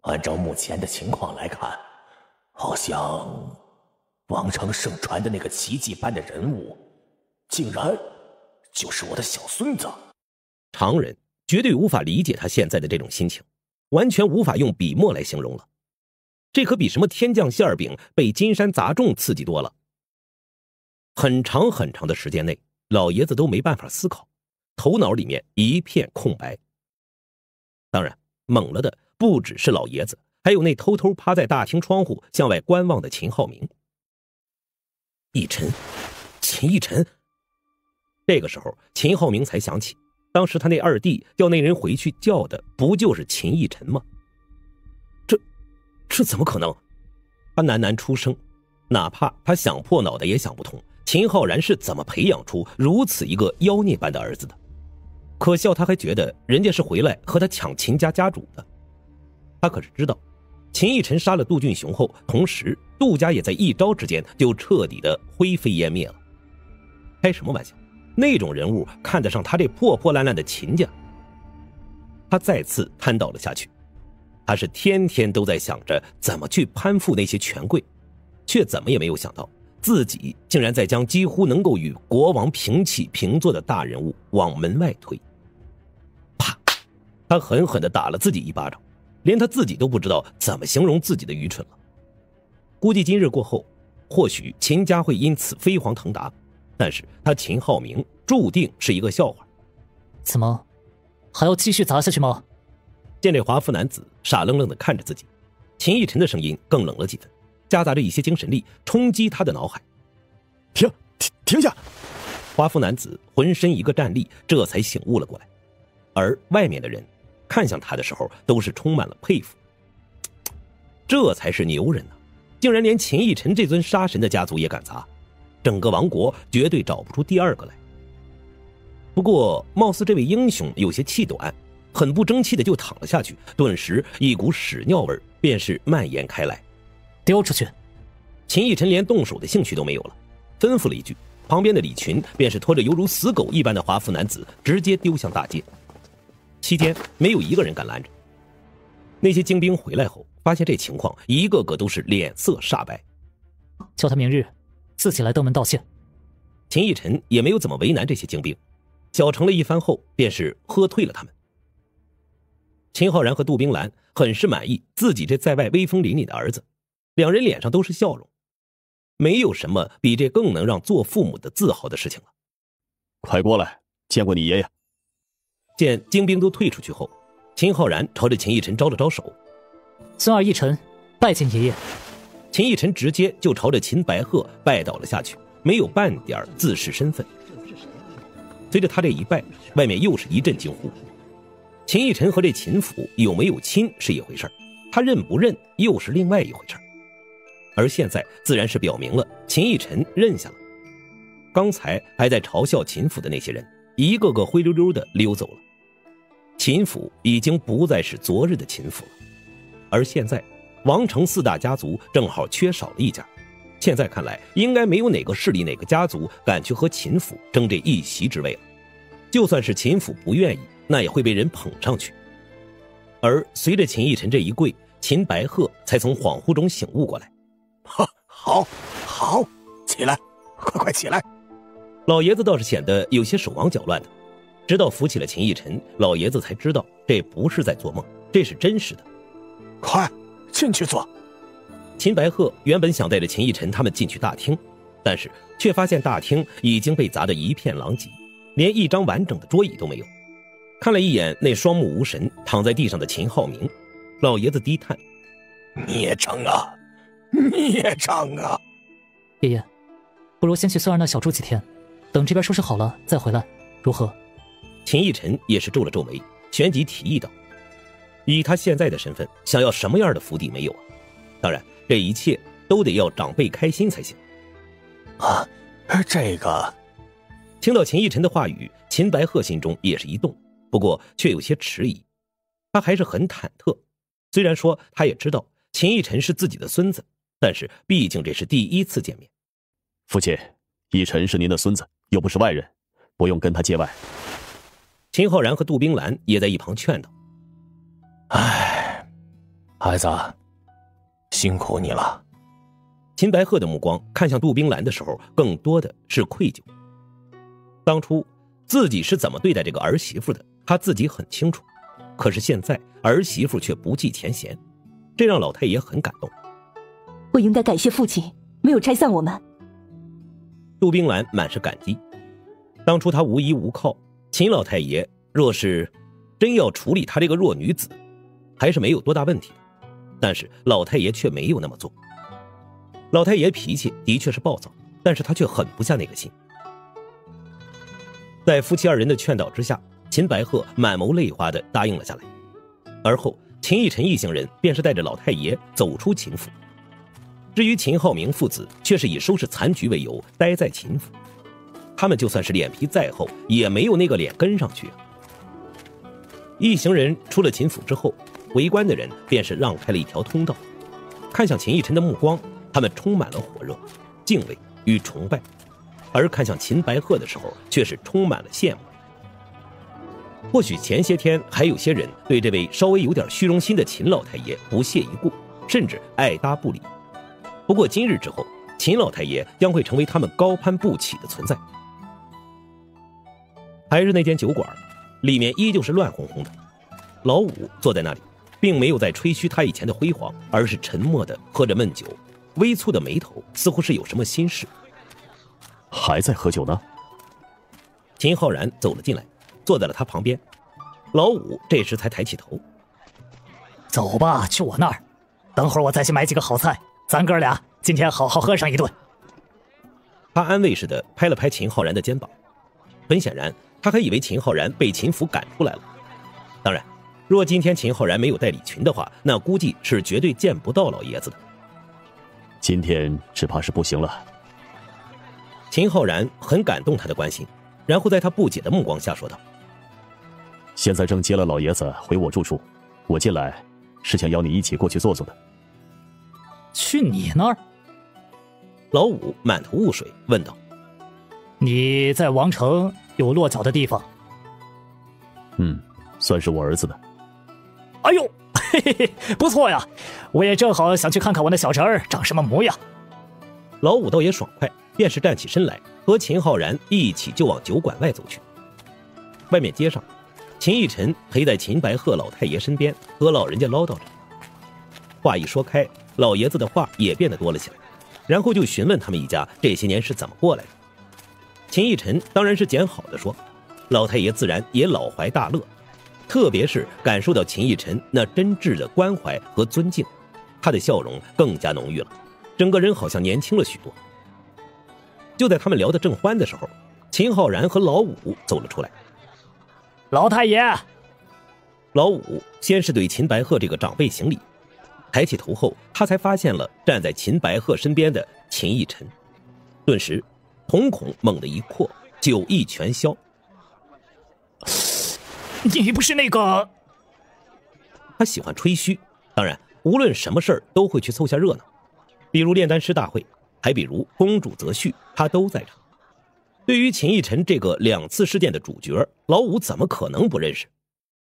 按照目前的情况来看，好像王城盛传的那个奇迹般的人物，竟然就是我的小孙子。 常人绝对无法理解他现在的这种心情，完全无法用笔墨来形容了。这可比什么天降馅饼被金山砸中刺激多了。很长很长的时间内，老爷子都没办法思考，头脑里面一片空白。当然，懵了的不只是老爷子，还有那偷偷趴在大厅窗户向外观望的秦浩明。奕晨，秦奕晨。这个时候，秦浩明才想起，当时他那二弟叫那人回去叫的不就是秦奕晨吗？这怎么可能？他喃喃出声，哪怕他想破脑袋也想不通，秦浩然是怎么培养出如此一个妖孽般的儿子的。可笑他还觉得人家是回来和他抢秦家家主的。他可是知道，秦奕晨杀了杜俊雄后，同时杜家也在一招之间就彻底的灰飞烟灭了。开什么玩笑，那种人物看得上他这破破烂烂的秦家？他再次瘫倒了下去。他是天天都在想着怎么去攀附那些权贵，却怎么也没有想到自己竟然在将几乎能够与国王平起平坐的大人物往门外推。啪！他狠狠地打了自己一巴掌，连他自己都不知道怎么形容自己的愚蠢了。估计今日过后，或许秦家会因此飞黄腾达，但是他秦浩明注定是一个笑话。 怎么还要继续砸下去吗？ 见这华夫男子傻愣愣地看着自己，秦奕晨的声音更冷了几分，夹杂着一些精神力冲击他的脑海。 停下！ 华夫男子浑身一个战栗，这才醒悟了过来。而外面的人看向他的时候都是充满了佩服。这才是牛人呢，竟然连秦奕晨这尊杀神的家族也敢砸，整个王国绝对找不出第二个来。不过貌似这位英雄有些气短，很不争气的就躺了下去，顿时一股屎尿味便是蔓延开来。 丢出去！ 秦奕晨连动手的兴趣都没有了，吩咐了一句，旁边的李群便是拖着犹如死狗一般的华夫男子直接丢向大街。期间没有一个人敢拦着。那些精兵回来后发现这情况，一个个都是脸色煞白。 叫他明日自己来登门道歉。 秦奕晨也没有怎么为难这些精兵，小成了一番后便是喝退了他们。秦浩然和杜冰兰很是满意自己这在外威风凛凛的儿子，两人脸上都是笑容。没有什么比这更能让做父母的自豪的事情了。 快过来，见过你爷爷。 见精兵都退出去后，秦浩然朝着秦奕晨招了招手。 孙儿奕晨拜见爷爷。 秦奕晨直接就朝着秦白鹤拜倒了下去，没有半点自视身份。随着他这一拜，外面又是一阵惊呼。秦奕晨和这秦府有没有亲是一回事，他认不认又是另外一回事。而现在自然是表明了秦奕晨认下了。刚才还在嘲笑秦府的那些人，一个个灰溜溜的溜走了。秦府已经不再是昨日的秦府了，而现在王城四大家族正好缺少了一家，现在看来应该没有哪个势力哪个家族敢去和秦府争这一席之位了。就算是秦府不愿意，那也会被人捧上去。而随着秦奕晨这一跪，秦白鹤才从恍惚中醒悟过来。 好，起来，快起来！ 老爷子倒是显得有些手忙脚乱的，直到扶起了秦奕晨，老爷子才知道这不是在做梦，这是真实的。 快进去坐。 秦白鹤原本想带着秦奕晨他们进去大厅，但是却发现大厅已经被砸得一片狼藉，连一张完整的桌椅都没有。看了一眼那双目无神躺在地上的秦浩明，老爷子低叹： 孽障啊，孽障啊！ 爷爷，不如先去孙儿那小住几天，等这边收拾好了再回来，如何？ 秦奕晨也是皱了皱眉，旋即提议道：以他现在的身份，想要什么样的福地没有啊？当然这一切都得要长辈开心才行。 这个…… 听到秦奕晨的话语，秦白鹤心中也是一动，不过却有些迟疑。他还是很忐忑，虽然说他也知道秦奕晨是自己的孙子，但是毕竟这是第一次见面。 父亲，奕晨是您的孙子，又不是外人，不用跟他结外。 秦浩然和杜冰兰也在一旁劝道： 孩子，辛苦你了。 秦白鹤的目光看向杜冰兰的时候，更多的是愧疚。当初自己是怎么对待这个儿媳妇的，他自己很清楚。可是现在儿媳妇却不计前嫌，这让老太爷很感动。 我应该感谢父亲没有拆散我们。 杜冰兰满是感激。当初他无依无靠，秦老太爷若是真要处理他这个弱女子，还是没有多大问题。但是老太爷却没有那么做。老太爷脾气的确是暴躁，但是他却狠不下那个心。在夫妻二人的劝导之下，秦白鹤满眸泪花地答应了下来。而后秦逸尘一行人便是带着老太爷走出秦府。至于秦浩明父子，却是以收拾残局为由待在秦府。他们就算是脸皮再厚，也没有那个脸跟上去。一行人出了秦府之后，围观的人便是让开了一条通道，看向秦逸尘的目光，他们充满了火热、敬畏与崇拜，而看向秦白鹤的时候，却是充满了羡慕。或许前些天还有些人对这位稍微有点虚荣心的秦老太爷不屑一顾，甚至爱搭不理。不过今日之后，秦老太爷将会成为他们高攀不起的存在。还是那间酒馆，里面依旧是乱哄哄的。老五坐在那里，并没有在吹嘘他以前的辉煌，而是沉默地喝着闷酒，微蹙的眉头似乎是有什么心事。 还在喝酒呢？ 秦浩然走了进来，坐在了他旁边。老五这时才抬起头： 走吧，去我那儿，等会儿我再去买几个好菜，咱哥俩今天好好喝上一顿。 他安慰似的拍了拍秦浩然的肩膀。很显然，他还以为秦浩然被秦府赶出来了。当然，若今天秦浩然没有带礼群的话，那估计是绝对见不到老爷子的。 今天只怕是不行了。 秦浩然很感动他的关心，然后在他不解的目光下说道： 现在正接了老爷子回我住处，我进来是想邀你一起过去坐坐的。 去你那儿？ 老五满头雾水问道： 你在王城有落脚的地方？ 算是我儿子的。 哎呦，嘿嘿嘿，不错呀！我也正好想去看看我那小侄儿长什么模样。 老五倒也爽快，便是站起身来，和秦浩然一起就往酒馆外走去。外面街上，秦逸尘陪在秦白鹤老太爷身边，和老人家唠叨着。话一说开，老爷子的话也变得多了起来，然后就询问他们一家这些年是怎么过来的。秦逸尘当然是捡好的说，老太爷自然也老怀大乐，特别是感受到秦逸尘那真挚的关怀和尊敬，他的笑容更加浓郁了，整个人好像年轻了许多。就在他们聊得正欢的时候，秦浩然和老五走了出来。 老太爷！ 老五先是对秦白鹤这个长辈行礼，抬起头后，他才发现了站在秦白鹤身边的秦逸尘，顿时瞳孔猛地一扩，酒意全消。 你不是那个…… 他喜欢吹嘘，当然无论什么事儿都会去凑下热闹，比如炼丹师大会，还比如公主择婿，他都在场。对于秦逸尘这个2次事件的主角，老五怎么可能不认识？